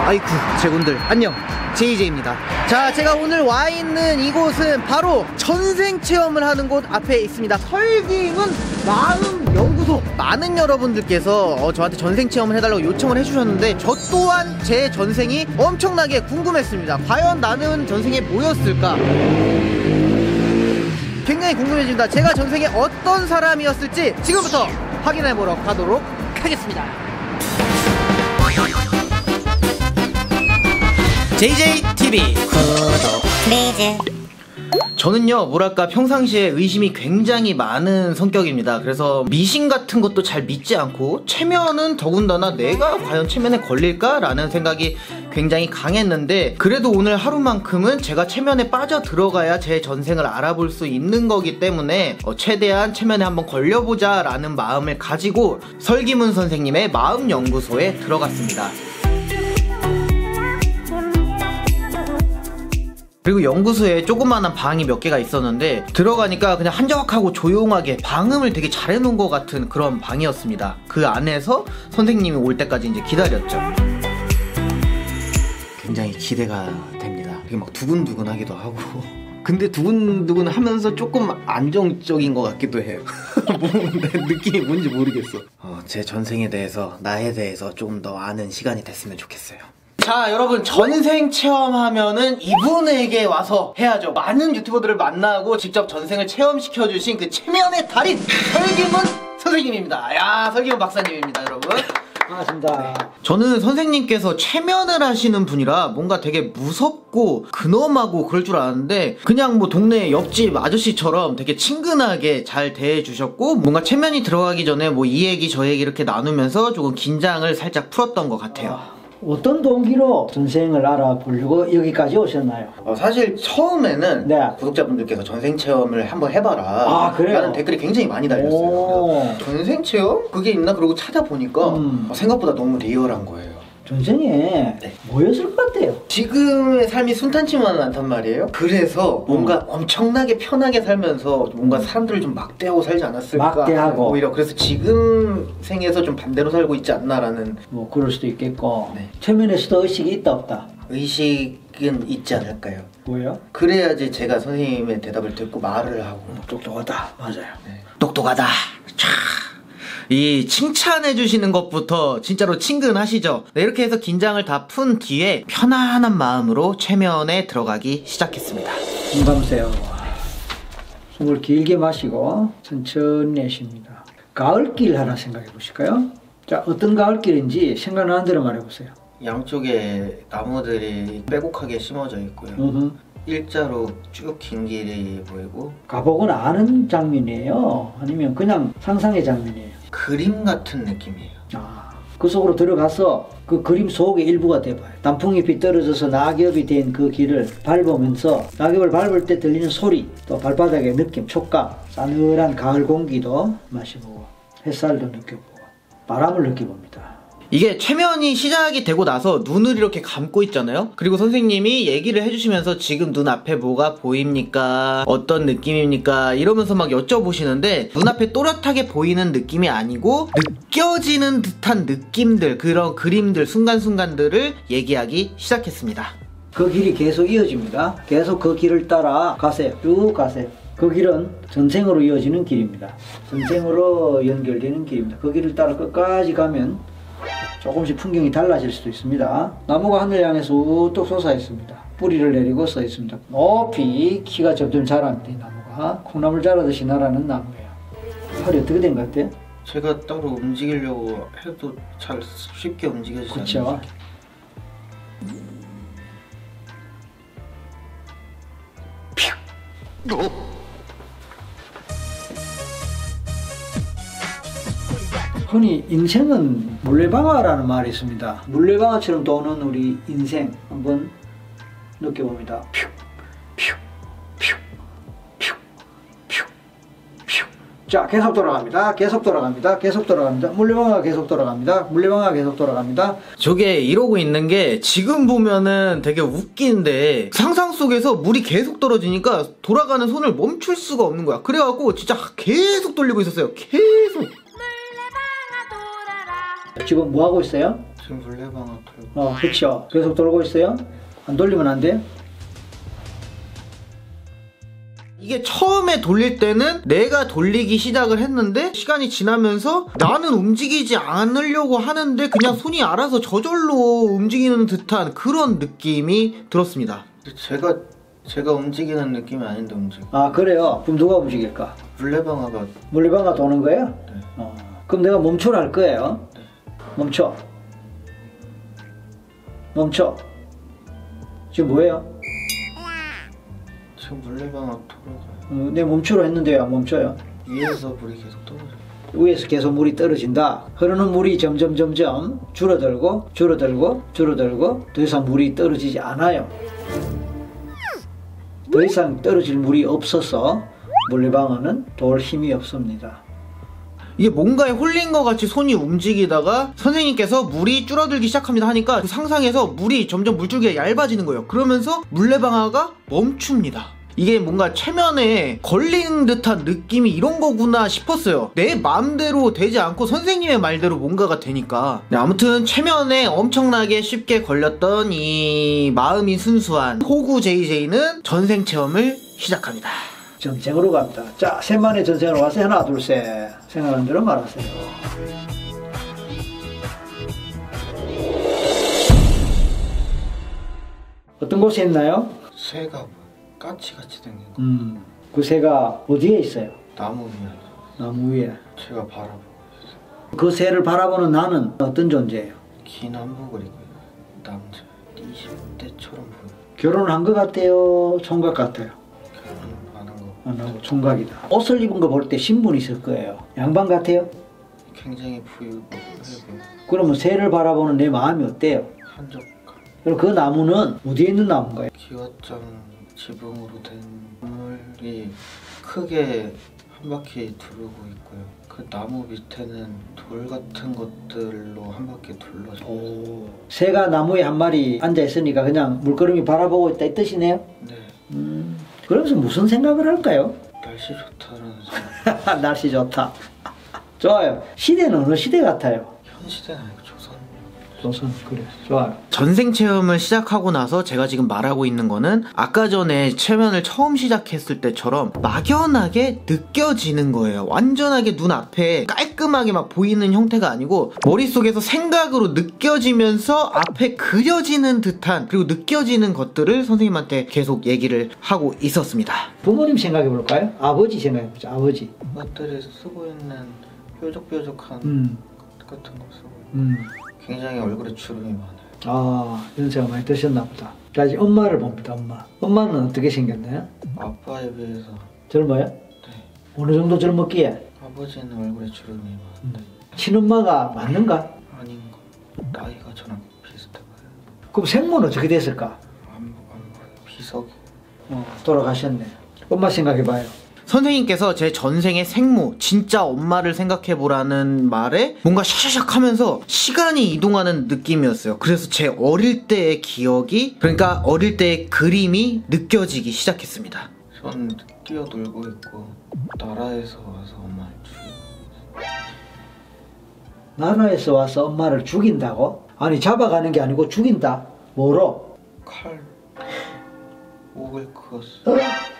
아이쿠 제군들 안녕, JJ입니다. 자, 제가 오늘 와 있는 이곳은 바로 전생 체험을 하는 곳 앞에 있습니다. 설기문 마음연구소. 많은 여러분들께서 저한테 전생 체험을 해달라고 요청을 해주셨는데 저 또한 제 전생이 엄청나게 궁금했습니다. 과연 나는 전생에 뭐였을까? 굉장히 궁금해집니다. 제가 전생에 어떤 사람이었을지 지금부터 확인해보러 가도록 하겠습니다. JJTV 구독 플리즈. 저는요 뭐랄까 평상시에 의심이 굉장히 많은 성격입니다. 그래서 미신 같은 것도 잘 믿지 않고 체면은 더군다나 내가 과연 체면에 걸릴까? 라는 생각이 굉장히 강했는데 그래도 오늘 하루만큼은 제가 체면에 빠져 들어가야 제 전생을 알아볼 수 있는 거기 때문에 최대한 체면에 한번 걸려보자 라는 마음을 가지고 설기문 선생님의 마음연구소에 들어갔습니다. 그리고 연구소에 조그마한 방이 몇 개가 있었는데 들어가니까 그냥 한적하고 조용하게 방음을 되게 잘 해놓은 것 같은 그런 방이었습니다. 그 안에서 선생님이 올 때까지 이제 기다렸죠. 굉장히 기대가 됩니다. 되게 막 두근두근 하기도 하고 근데 두근두근 하면서 조금 안정적인 것 같기도 해요. 느낌이 뭔지 모르겠어. 제 전생에 대해서 나에 대해서 조금 더 아는 시간이 됐으면 좋겠어요. 자, 여러분 전생 체험하면은 이분에게 와서 해야죠. 많은 유튜버들을 만나고 직접 전생을 체험시켜주신 그 체면의 달인 설기문 선생님입니다. 야, 설기문 박사님입니다, 여러분. 반갑습니다. 네. 저는 선생님께서 체면을 하시는 분이라 뭔가 되게 무섭고 근엄하고 그럴 줄 알았는데 그냥 뭐 동네 옆집 아저씨처럼 되게 친근하게 잘 대해주셨고 뭔가 체면이 들어가기 전에 뭐 이 얘기 저 얘기 이렇게 나누면서 조금 긴장을 살짝 풀었던 것 같아요. 어떤 동기로 전생을 알아보려고 여기까지 오셨나요? 사실 처음에는 네. 구독자분들께서 전생 체험을 한번 해봐라 그래요? 라는 댓글이 굉장히 많이 달렸어요. 전생 체험? 그게 있나? 그러고 찾아보니까 생각보다 너무 리얼한 거예요. 전생에 네. 뭐였을 것 같아요? 지금의 삶이 순탄치만은 않단 말이에요. 그래서 뭔가 엄청나게 편하게 살면서 뭔가 사람들을 좀 막대하고 살지 않았을까. 막대하고 오히려 그래서 지금 생에서 좀 반대로 살고 있지 않나라는. 뭐 그럴 수도 있겠고. 네. 체면에서도 의식이 있다 없다? 의식은 있지 않을까요? 뭐요? 그래야지 제가 선생님의 대답을 듣고 말을 하고. 똑똑하다. 맞아요. 네. 똑똑하다. 이 칭찬해주시는 것부터 진짜로 친근하시죠? 네, 이렇게 해서 긴장을 다 푼 뒤에 편안한 마음으로 최면에 들어가기 시작했습니다. 숨 감으세요. 숨을 길게 마시고 천천히 내쉽니다. 가을길 하나 생각해 보실까요? 자, 어떤 가을길인지 생각나는 대로 말해보세요. 양쪽에 나무들이 빼곡하게 심어져 있고요. 일자로 쭉 긴 길이 보이고. 가복은 아는 장면이에요? 아니면 그냥 상상의 장면이에요? 그림 같은 느낌이에요. 그 속으로 들어가서 그 그림 속의 일부가 돼봐요. 단풍잎이 떨어져서 낙엽이 된 그 길을 밟으면서 낙엽을 밟을 때 들리는 소리, 또 발바닥의 느낌, 촉감, 싸늘한 가을 공기도 마셔보고 햇살도 느껴보고 바람을 느껴봅니다. 이게 최면이 시작이 되고 나서 눈을 이렇게 감고 있잖아요. 그리고 선생님이 얘기를 해주시면서 지금 눈앞에 뭐가 보입니까? 어떤 느낌입니까? 이러면서 막 여쭤보시는데 눈앞에 또렷하게 보이는 느낌이 아니고 느껴지는 듯한 느낌들, 그런 그림들, 순간순간들을 얘기하기 시작했습니다. 그 길이 계속 이어집니다. 계속 그 길을 따라 가세요. 쭉 가세요. 그 길은 전생으로 이어지는 길입니다. 전생으로 연결되는 길입니다. 그 길을 따라 끝까지 가면 조금씩 풍경이 달라질 수도 있습니다. 나무가 하늘 향해서 우뚝 솟아 있습니다. 뿌리를 내리고 서 있습니다. 높이 키가 점점 자랍니다. 이 나무가 콩나물 자라듯이 나라는 나무예요. 팔이 어떻게 된 것 같아요? 제가 따로 움직이려고 해도 잘 쉽게 움직여지지 않아요. 그렇죠. 흔히 인생은 물레방아라는 말이 있습니다. 물레방아처럼 도는 우리 인생 한번 느껴봅니다. 퓨, 퓨, 퓨, 퓨, 퓨, 퓨. 자, 계속 돌아갑니다. 계속 돌아갑니다. 계속 돌아갑니다. 물레방아가 계속 돌아갑니다. 물레방아가 계속 돌아갑니다. 저게 이러고 있는 게 지금 보면은 되게 웃긴데 상상 속에서 물이 계속 떨어지니까 돌아가는 손을 멈출 수가 없는 거야. 그래갖고 진짜 계속 돌리고 있었어요. 계속. 지금 뭐 하고 있어요? 지금 물레방아 돌고. 그쵸. 계속 돌고 있어요. 안 돌리면 안 돼요? 이게 처음에 돌릴 때는 내가 돌리기 시작을 했는데 시간이 지나면서 나는 움직이지 않으려고 하는데 그냥 손이 알아서 저절로 움직이는 듯한 그런 느낌이 들었습니다. 제가 움직이는 느낌이 아닌데 움직여. 아, 그래요? 그럼 누가 움직일까? 물레방아가 도는 거예요? 네. 그럼 내가 멈춰라 할 거예요? 네. 멈춰. 지금 뭐예요? 지금 물레방아 돌아가요. 내 멈추라 했는데 왜 안 멈춰요? 위에서 물이 계속 떨어져요. 위에서 계속 물이 떨어진다. 흐르는 물이 점점 줄어들고 더 이상 물이 떨어지지 않아요. 더 이상 떨어질 물이 없어서 물레방아는 돌 힘이 없습니다. 이게 뭔가에 홀린 것 같이 손이 움직이다가 선생님께서 물이 줄어들기 시작합니다 하니까 그 상상에서 물이 점점 물줄기가 얇아지는 거예요. 그러면서 물레방아가 멈춥니다. 이게 뭔가 체면에 걸린 듯한 느낌이 이런 거구나 싶었어요. 내 마음대로 되지 않고 선생님의 말대로 뭔가가 되니까. 네, 아무튼 체면에 엄청나게 쉽게 걸렸던 이 마음이 순수한 호구 JJ는 전생 체험을 시작합니다. 전생으로 갑니다. 자, 셋만의 전생으로 와서 하나 둘 셋 생각하는 대로 말하세요. 어떤 곳에 있나요? 새가 까치같이 생긴 거. 그 새가 어디에 있어요? 나무 위에. 나무 위에. 제가 바라보고 있어요. 그 새를 바라보는 나는 어떤 존재예요? 긴 한복을 입고 있는 남자. 20대처럼 보여요. 결혼한 것 같아요? 총각 같아요? 결혼 안 한 거. 안 하고 총각이다. 옷을 입은 거 볼 때 신분이 있을 거예요. 양반 같아요? 굉장히 부유하고. 그러면 새를 바라보는 내 마음이 어때요? 한적한. 그리고 그 나무는 어디에 있는 나무인가요? 기와장 지붕으로 된 건물이 크게 한 바퀴 두르고 있고요. 그 나무 밑에는 돌 같은 것들로 한 바퀴 둘러져. 새가 나무에 한 마리 앉아 있으니까 그냥 물끄러미 바라보고 있다 이 뜻이네요? 네. 그러면서 무슨 생각을 할까요? 날씨 좋다라는 생각. 날씨 좋다. 좋아요. 시대는 어느 시대 같아요? 현 시대는 아니고 조선. 그래. 좋아요. 전생 체험을 시작하고 나서 제가 지금 말하고 있는 거는 아까 전에 체면을 처음 시작했을 때처럼 막연하게 느껴지는 거예요. 완전하게 눈앞에 깔끔하게 막 보이는 형태가 아니고 머릿속에서 생각으로 느껴지면서 앞에 그려지는 듯한 그리고 느껴지는 것들을 선생님한테 계속 얘기를 하고 있었습니다. 부모님 생각해 볼까요? 아버지 생각해 보자. 아버지. 것들이 쓰고 있는 뾰족뾰족한 같은 거 쓰고 굉장히 얼굴에 주름이 많아요. 연세가 많이 드셨나 보다. 자, 이제 엄마를 봅니다. 엄마는 어떻게 생겼나요? 아빠에 비해서 젊어요? 네. 어느 정도 젊었기에? 아버지는 얼굴에 주름이 많은데 친엄마가 맞는가? 아닌 거. 나이가 저랑 비슷해 보여요. 그럼 생모는 어떻게 됐을까? 안 보여요. 비석이. 돌아가셨네. 엄마 생각해봐요. 선생님께서 제 전생의 생모, 진짜 엄마를 생각해보라는 말에 뭔가 샤샤샥 하면서 시간이 이동하는 느낌이었어요. 그래서 제 어릴 때의 기억이, 그러니까 어릴 때의 그림이 느껴지기 시작했습니다. 전 뛰어놀고 있고 나라에서 와서 엄마를 죽여. 나라에서 와서 엄마를 죽인다고? 아니, 잡아가는 게 아니고 죽인다? 뭐로? 칼, 목을 그었어.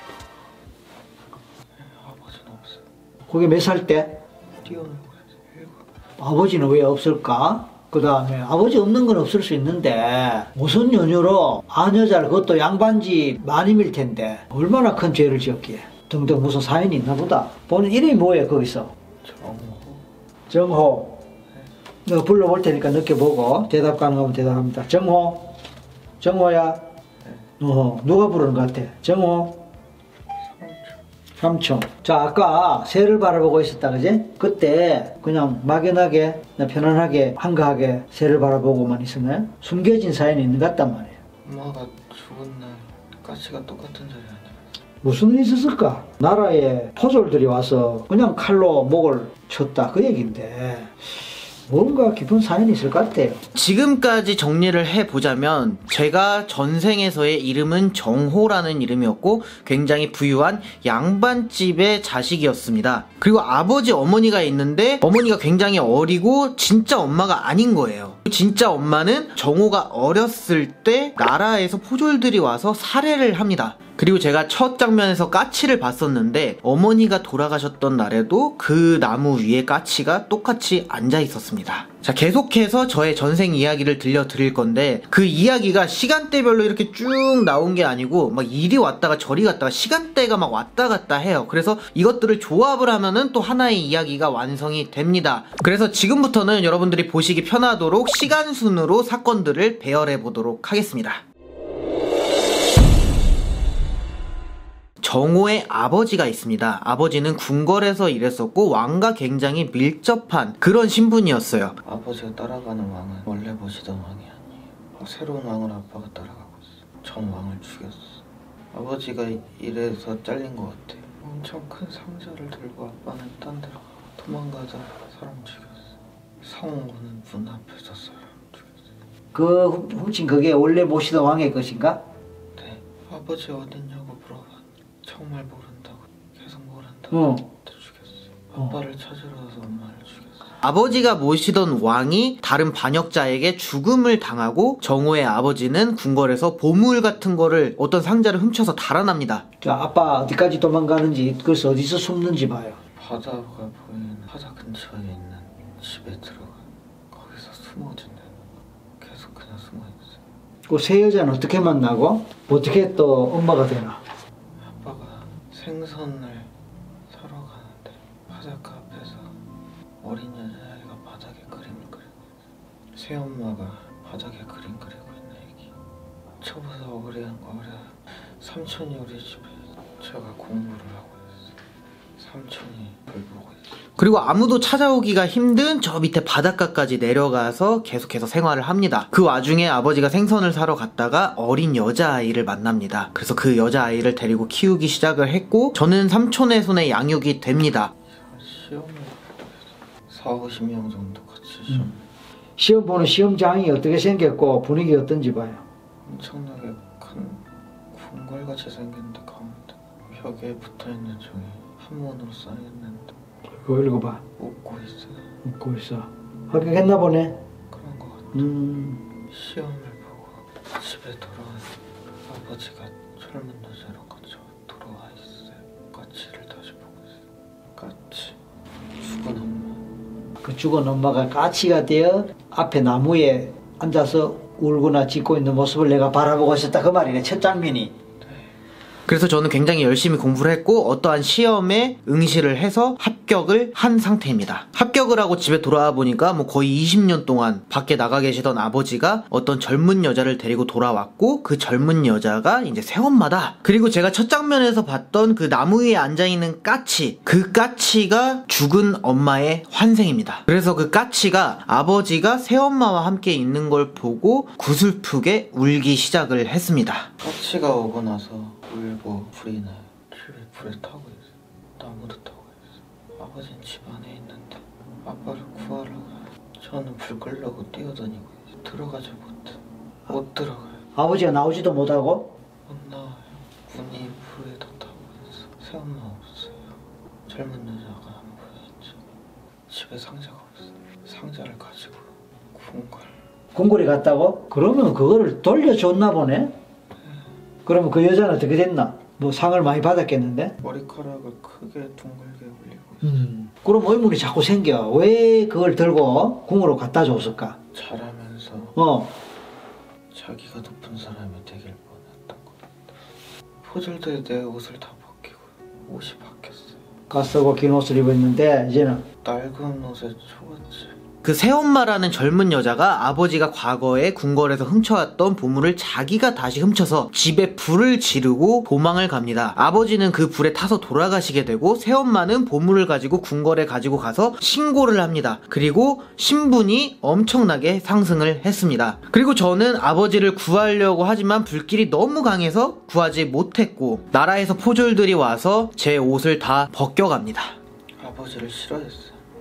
그게 몇 살 때? 뛰어놀고 있어요. 아버지는 왜 없을까? 그 다음에 아버지 없는 건 없을 수 있는데 무슨 연유로 아녀자를, 그것도 양반집 마님일 텐데 얼마나 큰 죄를 지었기에. 등등 무슨 사연이 있나 보다. 본인 이름이 뭐예요 거기서? 정호. 내가 불러볼 테니까 느껴보고 대답 가능하면 대답합니다. 정호야. 누가 부르는 것 같아? 정호. 삼촌. 자, 아까 새를 바라보고 있었다 그지? 그때 그냥 막연하게 편안하게 한가하게 새를 바라보고만 있었나요? 숨겨진 사연이 있는 것 같단 말이에요. 엄마가 죽은 날 가시가 똑같은 자리에 앉아. 무슨 일이 있었을까? 나라에 포졸들이 와서 그냥 칼로 목을 쳤다 그 얘기인데 뭔가 깊은 사연이 있을 것 같아요. 지금까지 정리를 해보자면 제가 전생에서의 이름은 정호라는 이름이었고 굉장히 부유한 양반집의 자식이었습니다. 그리고 아버지 어머니가 있는데 어머니가 굉장히 어리고 진짜 엄마가 아닌 거예요. 진짜 엄마는 정호가 어렸을 때 나라에서 포졸들이 와서 살해를 합니다. 그리고 제가 첫 장면에서 까치를 봤었는데 어머니가 돌아가셨던 날에도 그 나무 위에 까치가 똑같이 앉아 있었습니다. 자, 계속해서 저의 전생 이야기를 들려드릴 건데 그 이야기가 시간대별로 이렇게 쭉 나온 게 아니고 막 이리 왔다가 저리 갔다가 시간대가 막 왔다 갔다 해요. 그래서 이것들을 조합을 하면은 또 하나의 이야기가 완성이 됩니다. 그래서 지금부터는 여러분들이 보시기 편하도록 시간순으로 사건들을 배열해 보도록 하겠습니다. 정호의 아버지가 있습니다. 아버지는 궁궐에서 일했었고 왕과 굉장히 밀접한 그런 신분이었어요. 아버지가 따라가는 왕은 원래 보시던 왕이 아니에요. 새로운 왕을 아빠가 따라가고 있어. 전 왕을 죽였어. 아버지가 일해서 잘린 것 같아요. 엄청 큰 상자를 들고 아빠는 딴 데로 가고 도망가다 사람 죽였어. 성우는 문 앞에서 사람 죽였어. 그 훔친 그게 원래 모시던 왕의 것인가? 네. 아버지 어딨냐고 물어봤는데 정말 모른다고 계속 모른다고 죽였어. 아빠를 찾으러 와서 엄마를 죽였어. 아버지가 모시던 왕이 다른 반역자에게 죽음을 당하고 정호의 아버지는 궁궐에서 보물 같은 거를 어떤 상자를 훔쳐서 달아납니다. 자, 아빠 어디까지 도망가는지 그래서 어디서 숨는지 봐요. 바다가 보이는 바다 근처에 있는 집에 들어가 거기서 숨어진대. 계속 그냥 숨어있어. 그 새 여자는 어떻게 만나고 어떻게 또 엄마가 되나? 아빠가 생선을 사러 가는데 바닷가 앞에서 어린 여자아이가 바닥에 그림을 그리고 있어. 새엄마가 바닥에 그림 그리고 있는 애기. 저보다 어린 삼촌이 우리 집에 제가 공부를 하고 있어. 삼촌이 별 보고 있어. 그리고 아무도 찾아오기가 힘든 저 밑에 바닷가까지 내려가서 계속해서 생활을 합니다. 그 와중에 아버지가 생선을 사러 갔다가 어린 여자아이를 만납니다. 그래서 그 여자아이를 데리고 키우기 시작을 했고 저는 삼촌의 손에 양육이 됩니다. 시험을 40-50명 정도 같이 시험. 시험 보는 시험장이 어떻게 생겼고 분위기 어떤지 봐요. 엄청나게 큰 궁궐같이 생겼는데 가운데 벽에 붙어있는 종이 한문으로 써있는데 그거 읽어봐. 웃고 있어요. 웃고 있어. 합격했나 보네. 그런 것 같아. 시험을 보고 집에 돌아온 아버지가 젊은 여자랑 같이 돌아와 있어요. 까치를 다시 보고 있어요. 까치. 죽은 엄마. 그 죽은 엄마가 까치가 되어 앞에 나무에 앉아서 울거나 짖고 있는 모습을 내가 바라보고 있었다 그 말이네. 첫 장면이. 그래서 저는 굉장히 열심히 공부를 했고 어떠한 시험에 응시를 해서 합격을 한 상태입니다. 합격을 하고 집에 돌아와 보니까 뭐 거의 20년 동안 밖에 나가 계시던 아버지가 어떤 젊은 여자를 데리고 돌아왔고 그 젊은 여자가 이제 새엄마다. 그리고 제가 첫 장면에서 봤던 그 나무 위에 앉아있는 까치, 그 까치가 죽은 엄마의 환생입니다. 그래서 그 까치가 아버지가 새엄마와 함께 있는 걸 보고 구슬프게 울기 시작을 했습니다. 까치가 오고 나서 울고 불이 나요. 집에 불에 타고 있어. 나무도 타고 있어. 아버지는 집 안에 있는데 아빠를 구하러 가요. 저는 불 끌려고 뛰어다니고 있어. 들어가지 못해. 못 들어가요. 아버지가 나오지도 못하고? 못 나와요. 문이 불에 다 타고 있어. 새엄마 없어요. 젊은 여자가 안 보여있죠. 집에 상자가 없어. 상자를 가지고 궁궐에 갔다고? 그러면 그거를 돌려줬나 보네? 그러면 그 여자는 어떻게 됐나? 뭐 상을 많이 받았겠는데? 머리카락을 크게 둥글게 올리고 있어. 그럼 의문이 자꾸 생겨. 왜 그걸 들고 궁으로 갖다 줬을까? 자라면서 자기가 높은 사람이 되길 원했던 것 같아. 포졸들이 내 옷을 다 벗기고 옷이 바뀌었어요. 가쓰고 긴 옷을 입었는데 이제는 낡은 옷에 초가지. 그 새엄마라는 젊은 여자가 아버지가 과거에 궁궐에서 훔쳐왔던 보물을 자기가 다시 훔쳐서 집에 불을 지르고 도망을 갑니다. 아버지는 그 불에 타서 돌아가시게 되고 새엄마는 보물을 가지고 궁궐에 가지고 가서 신고를 합니다. 그리고 신분이 엄청나게 상승을 했습니다. 그리고 저는 아버지를 구하려고 하지만 불길이 너무 강해서 구하지 못했고 나라에서 포졸들이 와서 제 옷을 다 벗겨갑니다. 아버지를 싫어했어요.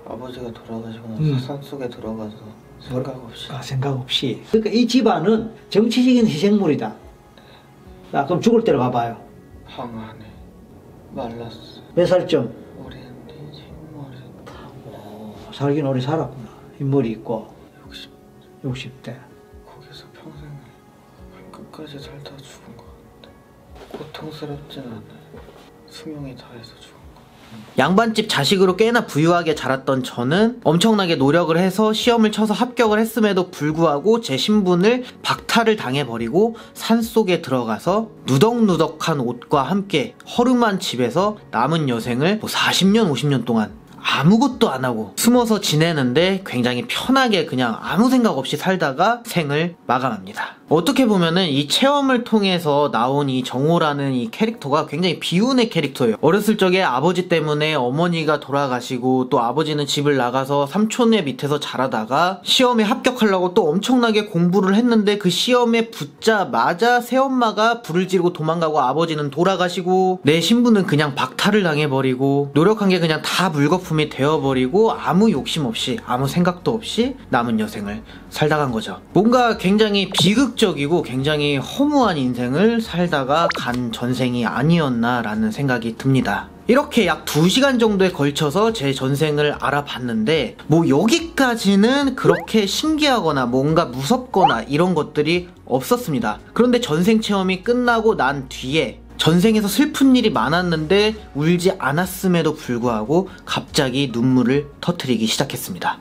아버지가 돌아가시고 나서 산속에 들어가서 생각 없이. 생각 없이. 그러니까 이 집안은 정치적인 희생물이다. 자, 그럼 죽을 때로 가봐요. 항안에 말랐어. 몇 살쯤? 우리 흰머리 살긴 오래 살았구나. 흰머리 있고 60. 60대. 거기서 평생 끝까지 살다 죽은 것 같아. 고통스럽진 않아요. 수명이 다해서 죽은 거. 양반집 자식으로 꽤나 부유하게 자랐던 저는 엄청나게 노력을 해서 시험을 쳐서 합격을 했음에도 불구하고 제 신분을 박탈을 당해버리고 산속에 들어가서 누덕누덕한 옷과 함께 허름한 집에서 남은 여생을 40년 50년 동안 아무것도 안 하고 숨어서 지내는데 굉장히 편하게 그냥 아무 생각 없이 살다가 생을 마감합니다. 어떻게 보면은 이 체험을 통해서 나온 이 정호라는 이 캐릭터가 굉장히 비운의 캐릭터예요. 어렸을 적에 아버지 때문에 어머니가 돌아가시고 또 아버지는 집을 나가서 삼촌의 밑에서 자라다가 시험에 합격하려고 또 엄청나게 공부를 했는데 그 시험에 붙자마자 새엄마가 불을 지르고 도망가고 아버지는 돌아가시고 내 신분은 그냥 박탈을 당해버리고 노력한 게 그냥 다 물거품이 되어버리고 아무 욕심 없이 아무 생각도 없이 남은 여생을 살다 간 거죠. 뭔가 굉장히 비극적이고 굉장히 허무한 인생을 살다가 간 전생이 아니었나라는 생각이 듭니다. 이렇게 약 2시간 정도에 걸쳐서 제 전생을 알아봤는데 뭐 여기까지는 그렇게 신기하거나 뭔가 무섭거나 이런 것들이 없었습니다. 그런데 전생 체험이 끝나고 난 뒤에 전생에서 슬픈 일이 많았는데 울지 않았음에도 불구하고 갑자기 눈물을 터뜨리기 시작했습니다.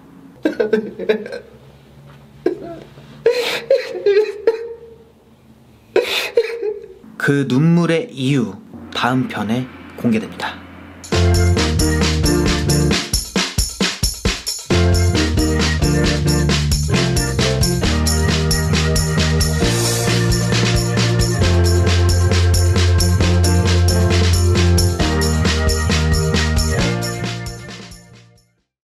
그 눈물의 이유 다음 편에 공개됩니다.